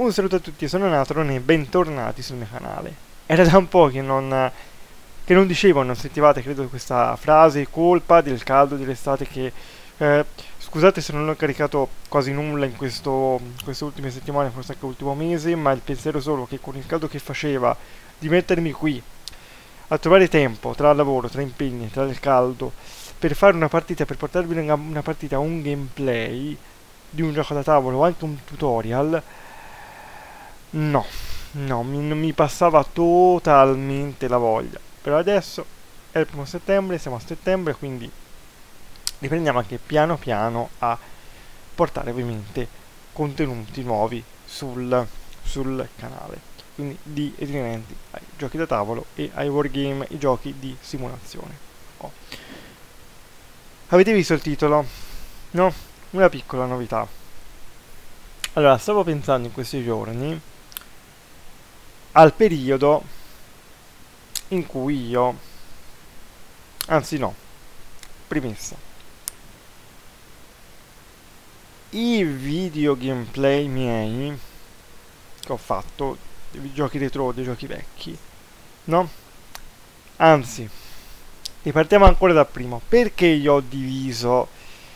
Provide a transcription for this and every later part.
Un saluto a tutti, sono Natron e bentornati sul mio canale. Era da un po' che non dicevo, non sentivate credo questa frase, colpa del caldo dell'estate che... scusate se non ho caricato quasi nulla in queste ultime settimane, forse anche l'ultimo mese, ma il pensiero solo che con il caldo che faceva di mettermi qui a trovare tempo tra il lavoro, tra impegni, tra il caldo, per fare una partita, per portarvi una partita, un gameplay di un gioco da tavolo o anche un tutorial, no, non mi passava totalmente la voglia. Però adesso è il 1 settembre, siamo a settembre, quindi riprendiamo anche piano piano a portare ovviamente contenuti nuovi sul canale. Quindi di riferimenti ai giochi da tavolo e ai wargame, i giochi di simulazione. Oh. Avete visto il titolo? No? Una piccola novità. Allora, stavo pensando in questi giorni al periodo in cui io, anzi no, premessa, i video gameplay miei che ho fatto, dei giochi retro, dei giochi vecchi, no? Anzi, ripartiamo ancora da prima. Perché io ho diviso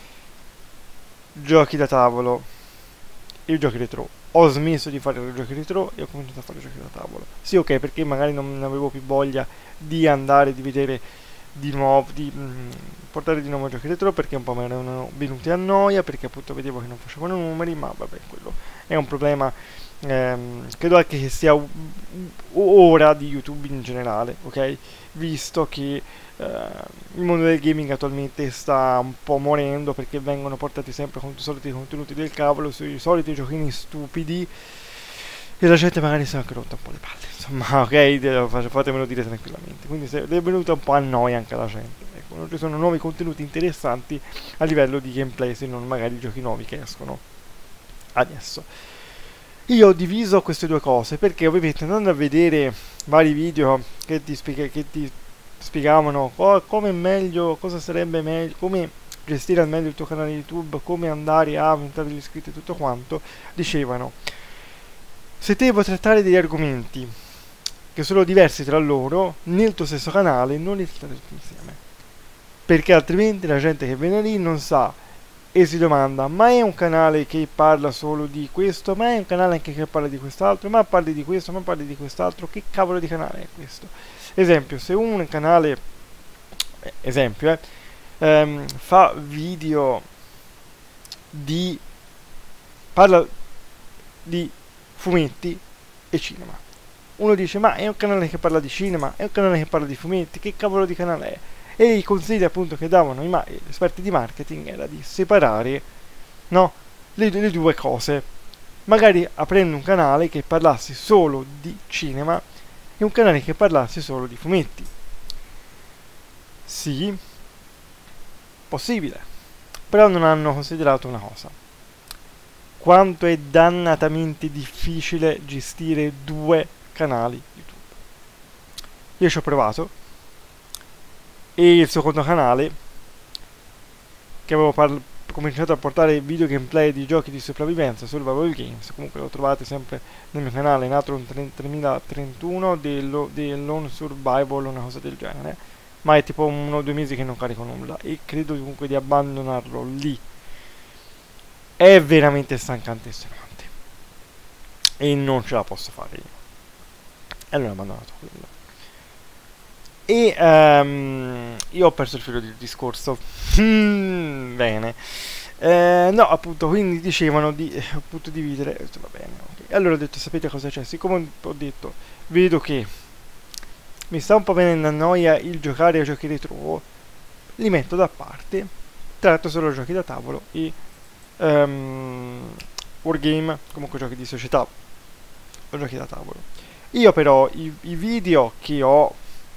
giochi da tavolo e giochi retro? Ho smesso di fare giochi retro e ho cominciato a fare giochi da tavolo. Sì, ok, perché magari non avevo più voglia di andare, di vedere di nuovo, di portare di nuovo giochi retro, perché un po' mi erano venuti a noia, perché appunto vedevo che non facevano numeri, ma vabbè, quello è un problema, credo anche che sia ora di YouTube in generale, ok? Visto che il mondo del gaming attualmente sta un po' morendo, perché vengono portati sempre con i soliti contenuti del cavolo sui soliti giochini stupidi e la gente magari si è anche rotta un po' le palle, insomma, ok, fatemelo dire tranquillamente. Quindi è venuta un po' a noia anche la gente, ecco, non ci sono nuovi contenuti interessanti a livello di gameplay, se non magari giochi nuovi che escono adesso. Io ho diviso queste due cose perché ovviamente andando a vedere vari video che ti spiegavano come meglio, cosa sarebbe meglio, come gestire al meglio il tuo canale YouTube, come andare a aumentare gli iscritti e tutto quanto, dicevano: se devo trattare degli argomenti che sono diversi tra loro nel tuo stesso canale, non li trattate tutti insieme, perché altrimenti la gente che viene lì non sa e si domanda: ma è un canale che parla solo di questo, ma è un canale anche che parla di quest'altro, ma parli di questo, ma parli di quest'altro, che cavolo di canale è questo? Esempio, se un canale, esempio, fa video parla di fumetti e cinema, uno dice: ma è un canale che parla di cinema, è un canale che parla di fumetti, che cavolo di canale è? E i consigli appunto che davano gli esperti di marketing era di separare, no, le due cose, magari aprendo un canale che parlasse solo di cinema e un canale che parlasse solo di fumetti. Sì, possibile, però non hanno considerato una cosa: quanto è dannatamente difficile gestire due canali YouTube. Io ci ho provato, e il secondo canale, che avevo cominciato a portare video gameplay di giochi di sopravvivenza, survival games, comunque lo trovate sempre nel mio canale Natron 3031 dell'Lone Survival, una cosa del genere, ma è tipo 1 o 2 mesi che non carico nulla e credo comunque di abbandonarlo lì. È veramente stancante e estenuante e non ce la posso fare io, e allora ho abbandonato quello. E io ho perso il filo del discorso. Bene. No, appunto, quindi dicevano di appunto dividere. Va bene, okay. Allora ho detto: sapete cosa c'è? Siccome ho detto, vedo che mi sta un po' venendo a noia il giocare a giochi retro, li metto da parte, tratto solo giochi da tavolo e wargame, comunque giochi di società o giochi da tavolo. Io però i video che ho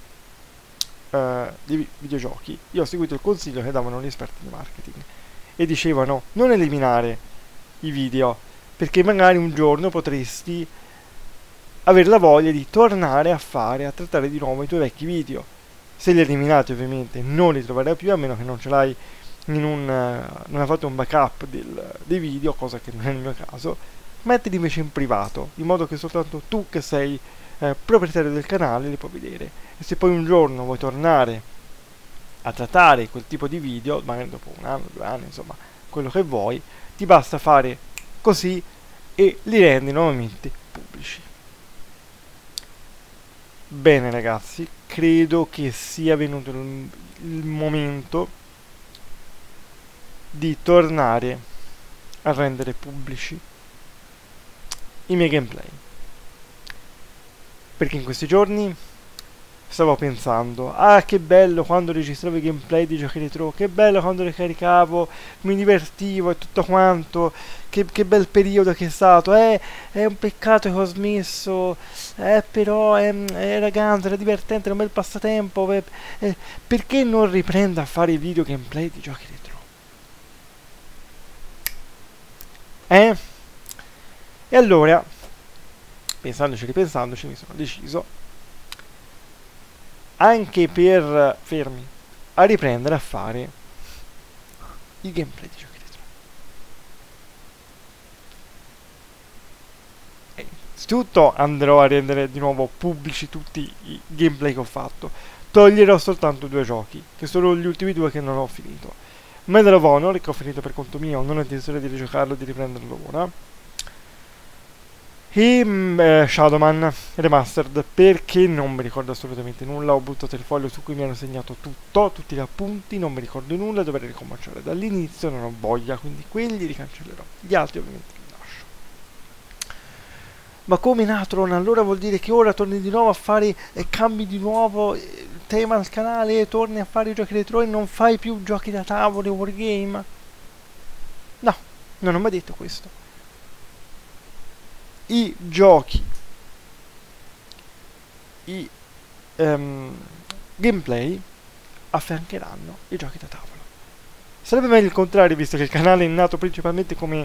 di videogiochi, io ho seguito il consiglio che davano gli esperti di marketing e dicevano: non eliminare i video, perché magari un giorno potresti avere la voglia di tornare a trattare di nuovo i tuoi vecchi video. Se li eliminati ovviamente non li troverai più, a meno che non ce l'hai non hai fatto un backup dei video, cosa che non è il mio caso, mettili invece in privato, in modo che soltanto tu che sei proprietario del canale li puoi vedere. E se poi un giorno vuoi tornare a trattare quel tipo di video, magari dopo 1 anno, 2 anni, insomma, quello che vuoi, ti basta fare così e li rendi nuovamente pubblici. Bene ragazzi, credo che sia venuto il momento di tornare a rendere pubblici i miei gameplay, perché in questi giorni stavo pensando, ah che bello quando registravo i gameplay di giochi retro, che bello quando li caricavo, mi divertivo e tutto quanto, che bel periodo che è stato, è un peccato che ho smesso, però era ganzo, era divertente, era un bel passatempo, perché non riprendo a fare i video gameplay di giochi retro? E allora, ripensandoci, mi sono deciso anche per fermi a riprendere a fare i gameplay di giochi retro. E innanzitutto andrò a rendere di nuovo pubblici tutti i gameplay che ho fatto. Toglierò soltanto 2 giochi, che sono gli ultimi 2 che non ho finito. Medal of Honor, che ho finito per conto mio, non ho intenzione di rigiocarlo, di riprenderlo ora. E Shadowman Remastered, perché non mi ricordo assolutamente nulla, ho buttato il foglio su cui mi hanno segnato tutto, tutti gli appunti, non mi ricordo nulla, dovrei ricominciare dall'inizio, non ho voglia, quindi quelli li cancellerò, gli altri ovviamente li lascio. Ma come Natron, allora vuol dire che ora torni di nuovo a fare e cambi di nuovo tema al canale, torni a fare i giochi retro e non fai più giochi da tavolo e wargame? No, non ho mai detto questo. I giochi, i gameplay affiancheranno i giochi da tavolo. Sarebbe meglio il contrario, visto che il canale è nato principalmente come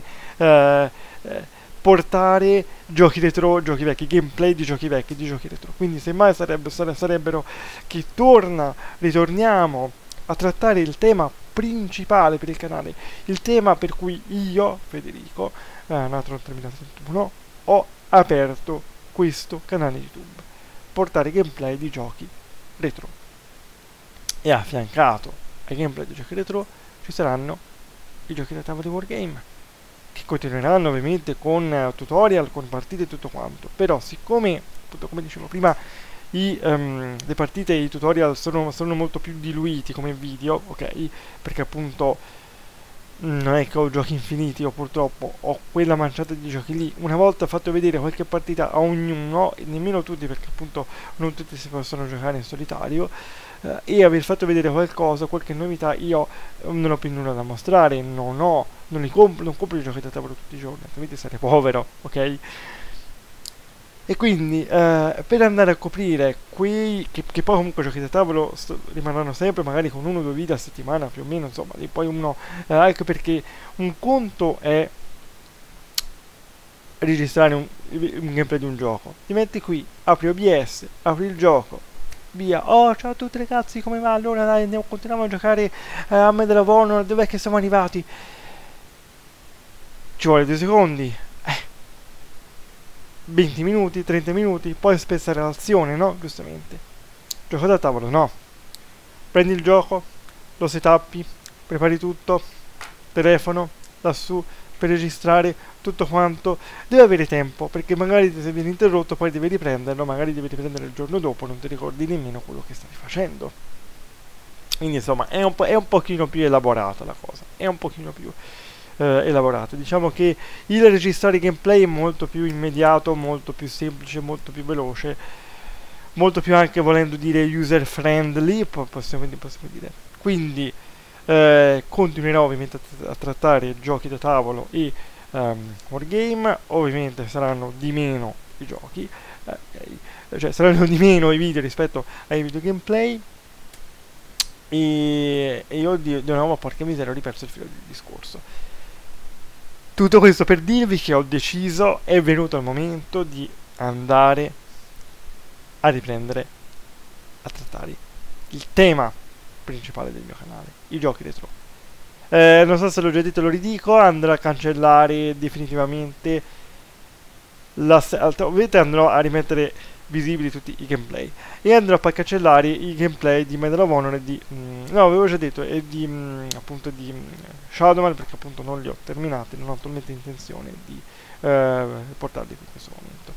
portare giochi retro, giochi vecchi, gameplay di giochi vecchi, di giochi retro. Quindi semmai sarebbero che ritorniamo a trattare il tema principale per il canale, il tema per cui io, Federico, Natron 3031, ho aperto questo canale YouTube, portare gameplay di giochi retro, e affiancato ai gameplay di giochi retro ci saranno i giochi da tavolo di wargame, che continueranno ovviamente con tutorial, con partite e tutto quanto, però siccome, appunto, come dicevo prima, le partite e i tutorial sono molto più diluiti come video, ok, perché appunto non è che ho giochi infiniti, o purtroppo ho quella manciata di giochi lì. Una volta fatto vedere qualche partita a ognuno, e nemmeno tutti, perché appunto non tutti si possono giocare in solitario, e aver fatto vedere qualcosa, qualche novità, io non ho più nulla da mostrare, non compro i giochi da tavolo tutti i giorni, altrimenti sarei povero, ok? E quindi per andare a coprire quei che poi comunque giochi da tavolo rimarranno sempre magari con 1 o 2 video a settimana più o meno, insomma, e poi uno anche perché un conto è registrare un gameplay di un gioco, ti metti qui, apri OBS, apri il gioco, via, oh ciao a tutti ragazzi, come va? Allora dai, continuiamo a giocare a Medal of Honor, dov'è che siamo arrivati? Ci vuole 2 secondi, 20 minuti, 30 minuti, poi spezzare l'azione, no? Giustamente. Gioco da tavolo, no. Prendi il gioco, lo setappi, prepari tutto, telefono, lassù, per registrare tutto quanto. Devi avere tempo, perché magari se vieni interrotto poi devi riprenderlo, magari devi riprendere il giorno dopo, non ti ricordi nemmeno quello che stavi facendo. Quindi insomma è un pochino più elaborata la cosa, è un pochino più elaborato. Diciamo che il registrare gameplay è molto più immediato, molto più semplice, molto più veloce, molto più, anche volendo dire, user friendly, possiamo dire. Quindi continuerò ovviamente a trattare giochi da tavolo e wargame. Ovviamente saranno di meno i giochi, cioè saranno di meno i video rispetto ai video gameplay, e io di nuovo, porca miseria, ho riperso il filo del discorso. Tutto questo per dirvi che ho deciso, è venuto il momento di andare a riprendere a trattare il tema principale del mio canale, i giochi retro. Non so se l'ho già detto, lo ridico, andrò a cancellare definitivamente ovviamente andrò a rimettere visibili tutti i gameplay e andrò poi a cancellare i gameplay di Medal of Honor e di no, avevo già detto, e di appunto di Shadowman, perché appunto non li ho terminati, non ho attualmente intenzione di portarli qui in questo momento.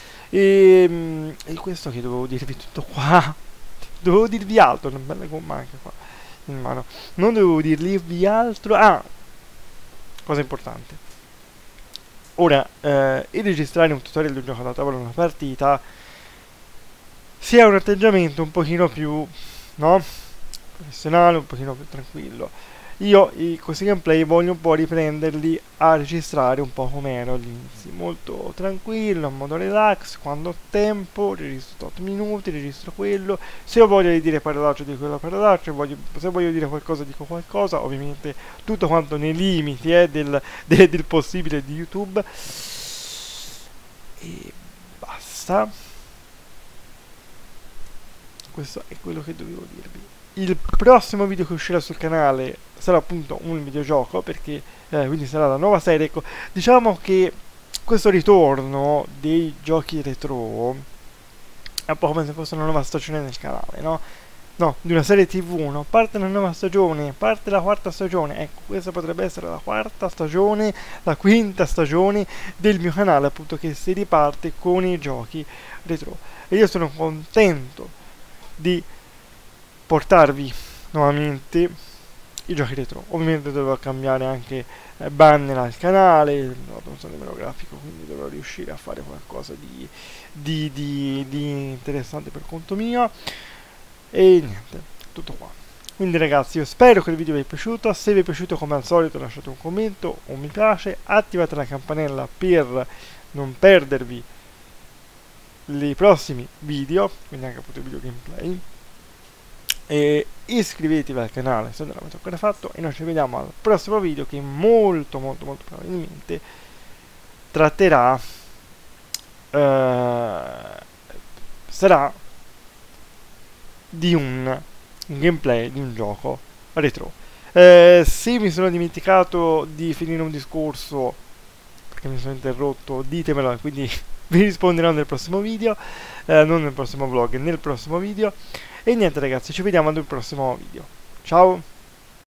E questo che dovevo dirvi tutto qua. Dovevo dirvi altro, una bella gomma anche qua in mano. Non dovevo dirvi altro. Ah, cosa importante. Ora, il registrare un tutorial di un gioco da tavola, una partita, si ha un atteggiamento un pochino più, no? Professionale, un pochino più tranquillo. Io questi gameplay voglio un po' riprenderli a registrare un po' come ero all'inizio, molto tranquillo, in modo relax, quando ho tempo, registro 8 minuti, registro quello, se ho voglia di dire parolacce dico quella parolaccia, se voglio dire qualcosa dico qualcosa, ovviamente tutto quanto nei limiti del possibile di YouTube, e basta. Questo è quello che dovevo dirvi. Il prossimo video che uscirà sul canale sarà appunto un videogioco, perché quindi sarà la nuova serie. Ecco, diciamo che questo ritorno dei giochi retro è un po' come se fosse una nuova stagione del canale, no? No, di una serie TV, no? Parte una nuova stagione, parte la quarta stagione. Ecco, questa potrebbe essere la quarta stagione, la quinta stagione del mio canale, appunto, che si riparte con i giochi retro. E io sono contento di portarvi nuovamente i giochi retro. Ovviamente dovrò cambiare anche banner al canale, non sono nemmeno grafico, quindi dovrò riuscire a fare qualcosa di interessante per conto mio. E niente, tutto qua. Quindi ragazzi, io spero che il video vi sia piaciuto. Se vi è piaciuto, come al solito, lasciate un commento, un mi piace, attivate la campanella per non perdervi i prossimi video, quindi anche appunto i video gameplay, e iscrivetevi al canale se non l'avete ancora fatto, e noi ci vediamo al prossimo video, che molto probabilmente tratterà sarà di un gameplay di un gioco retro. Se mi sono dimenticato di finire un discorso perché mi sono interrotto, ditemelo, quindi vi risponderò nel prossimo video, non nel prossimo vlog, nel prossimo video. E niente ragazzi, ci vediamo nel prossimo video. Ciao!